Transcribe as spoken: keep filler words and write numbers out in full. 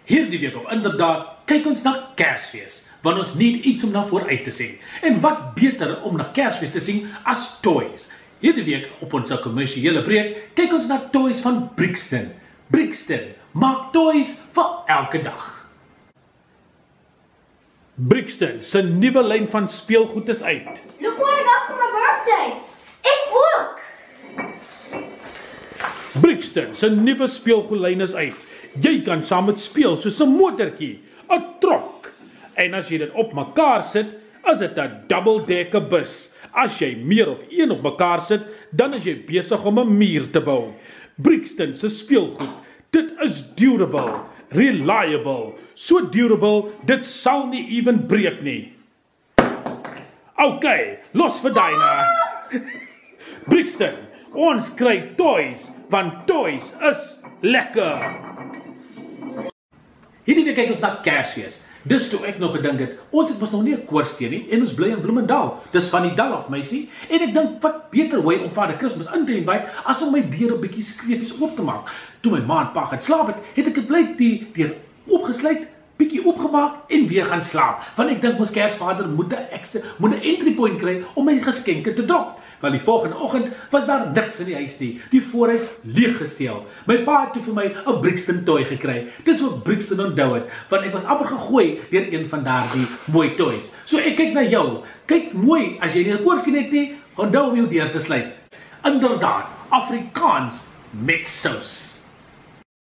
Hierdie week op inderdaad, kyk ons na Kersfees, want ons need iets om na vooruit te sien. En wat beter om na Kersfees te sien as toys. Hierdie week op ons kommersiële breek, kyk ons na toys van Brixton. Brixton maak toys vir elke dag. Brixton se nuwe lyn van speelgoed is uit. Look what I got for my birthday. Ek ook. Brixton se nuwe speelgoedlyn is uit. Jy kan saam met speel soos 'n motortjie, 'n trok. En as jy dit op mekaar sit, is dit 'n double-decker bus. As jy meer of een op mekaar sit, dan is jy besig om 'n muur te bou. Brixton se speelgoed, dit is durable, reliable, so durable, dit sal nie even breek nie. OK, los vir Dyna. Brixton, ons kry toys, want toys is lekker. Hierdie week kyk ons na Kersfees. Dis toe ek nog gedink het, ons het mos nog nie 'n koorsteen nie en ons bly in Bloemendal. Dis van die dal af, meisie. En ek dink wat beter hoe om Vader Kersfees in te invite as om my deur 'n bietjie skreefies oop te maak. Toe my ma en pa gaan slaap het, het ek dit blyk die deur oopgesluit, bietjie oopgemaak en weer gaan slaap. Want ek dink mos Kersvader moet 'n ekstra moet 'n entry point kry om my geskenke te drop. Want die volgende oggend was daar niks in die huis nie. Die voorhuis leeg gesteel. My pa het toe vir my 'n Brixton toy gekry. Dis wat Brixton onthou het, want ek was amper gegooi deur een van daardie mooi toys. So ek kyk na jou. Kyk mooi as jy nie 'n koorskin het nie, onthou om jou deur te sluit. Inderdaad, Afrikaans met sous.